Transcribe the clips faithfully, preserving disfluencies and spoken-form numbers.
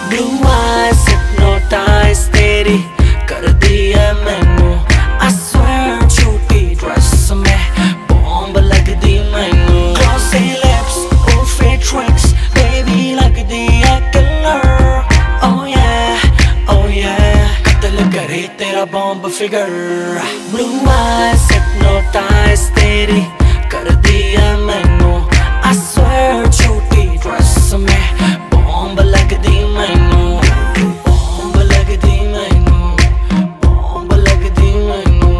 Blue eyes hypnotize तेरी कर दी है मैनू I swear छोटी ड्रेस में बॉम्ब लग दी मैनू Glossy lips और fake tricks baby लग दी है killer Oh yeah, oh yeah कत्ल करे तेरा bomb figure Blue eyes hypnotize तेरी कर दी है मैनू I swear छोटी ड्रेस में बॉम्ब लग दी मैनू बॉम्ब लग दी मैनू बॉम्ब लग दी मैनू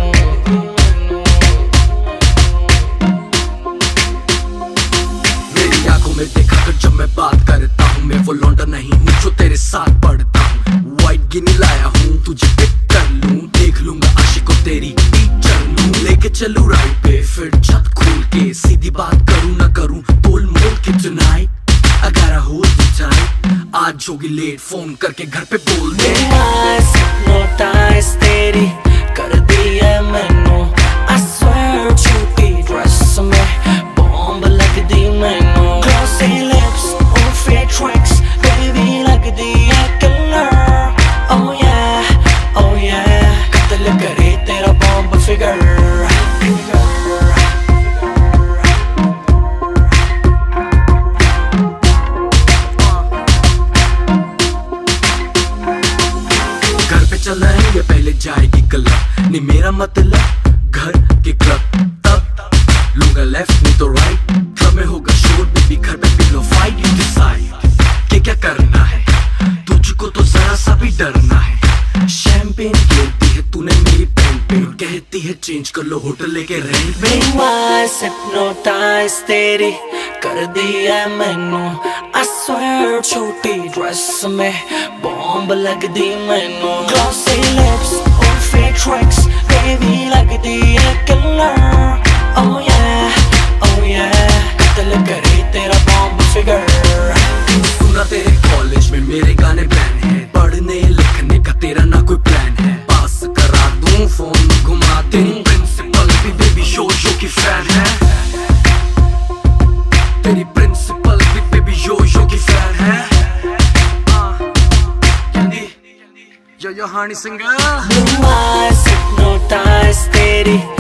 मेरी आंखों में देखा कर जब मैं बात करता हूँ मैं वो लौंडा नहीं हूँ जो तेरे साथ पढ़ता हूँ वाइट गिनी लाया हूँ तुझे पिक कर लूँ देख लूंगा आशिकों तेरी टीचर लूँ लेके चलूँ राइट पे फिर छत खोल के सीधी बात करूँ ना करूँ बोल मोल के tonight I gotta hold you tight आज होगी लेट फोन करके घर पे बोल दे eyes hypnotize तेरी कर दी है मैनू I swear छोटी ड्रेस में बॉम्ब लग दी मैनू Glossy lips और fake tricks baby लग दी है killer Oh yeah, oh yeah कत्ल करे तेरा बॉम्ब फिगर चल रहे ये पहले जाएगी क्लब नहीं मेरा मतलब घर के क्लब तब लूंगा लेफ्ट नहीं तो राइट क्लब में होगा शोर बेबी घर पे पिलो फाइट यू डिसाइड कि क्या करना है तुझको तो जरा सा भी डरना है शैंपेन गिरती है तूने मेरी पेन पे कहती है चेंज कर लो होटल लेके रेंट पे eyes hypnotize तेरी कर दी है मैनू I swear छोटी ड्रेस में बॉम्ब लग दी मैनू Glossy lips और fake tricks baby लग दी है killer Oh yeah, oh yeah कत्ल करे तेरा बॉम्ब फिगर सुना तेरे कॉलेज में मेरे गाने बैन है पढ़ने लिखने का तेरा ना कोई प्लान है पास करा दूं फोन घुमा तेरी प्रिंसिपल भी बेबी शो शो की फैन है तेरी प्रिंसिपल भी बेबी शो शो की फैन है कहती यो यो Honey Singh Blue eyes hypnotize तेरी